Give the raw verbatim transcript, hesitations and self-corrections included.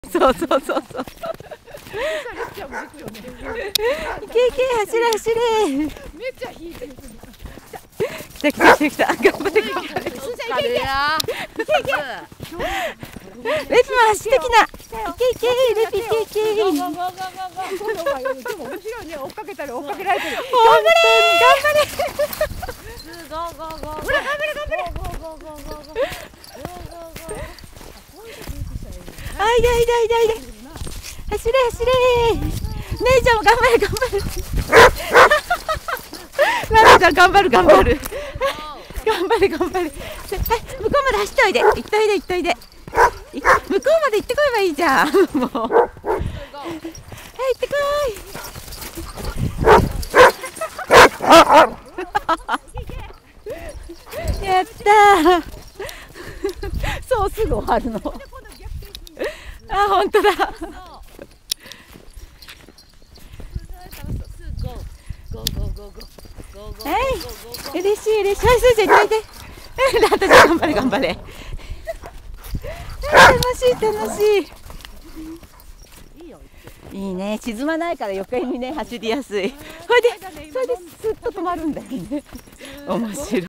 そうそうそうそう。いけいけ、走れ走れ。めっちゃ引いてる。来た来た来た来た。頑張れ頑張れ。いけいけ。レピも走ってきな。いけいけ、レピいけいけ。でも面白いね。追っかけたり追っかけられてる。頑張れ頑張れ。ほら頑張れ頑張れ。あいだいだいだいだ。走れ走れ。姉ちゃんも頑張れ頑張る。ララちゃん頑張る頑張る。頑張れ頑張れ。はい、向こうまで走っておいで。行っといで行っといで。向こうまで行ってこいばいいじゃん。もう。はい行ってこい。やったー。そうすぐ終わるの。あ、本当だ。はい、嬉しい嬉しい。はい、すーちゃん行っといて。私頑張れ頑張れ。楽しい楽しい。いいね、沈まないから余計にね走りやすい。それでそれでスッと止まるんだよね。面白い。